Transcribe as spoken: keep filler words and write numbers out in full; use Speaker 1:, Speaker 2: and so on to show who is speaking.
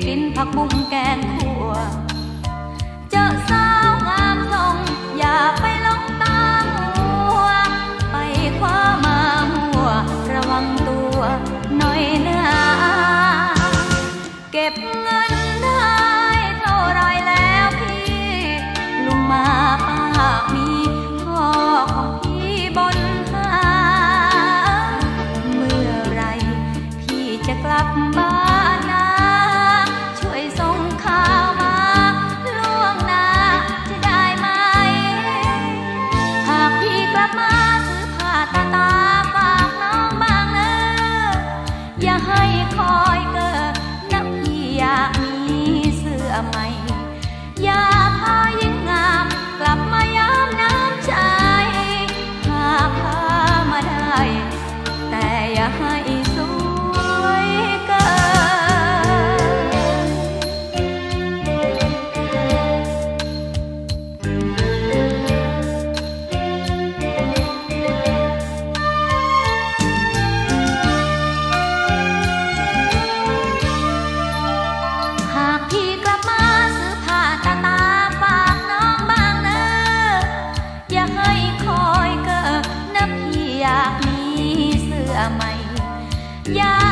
Speaker 1: กินผักบุ้งแกงขั่วเจอสาวงามทรงอย่าไปหลงตามหัวไปคว้ามาหัวระวังตัวหน่อยนะเก็บเงินได้เท่าไรแล้วพี่ลุงมาป้ามีพ่อของพี่บนหาเมื่อไรพี่จะกลับบ้านนะช่วยส่งข่าวมาล่วงหน้าจะได้ไหมหากพี่กลับมาซื้อผ้าตาตาฝากน้องบ้างนะอย่าให้คอยเกิดนะพี่อยากมีเสื้อใหม่อย่าพายิ่งงามกลับมายามน้ำใจหากพามาได้แต่อย่าให้สวยเกินหากพี่กลับมาซื้อผ้าตาตาฝากน้องบ้างนะอย่าให้คอยเกิดนะพี่อยากมีเสื้อใหม่อย่า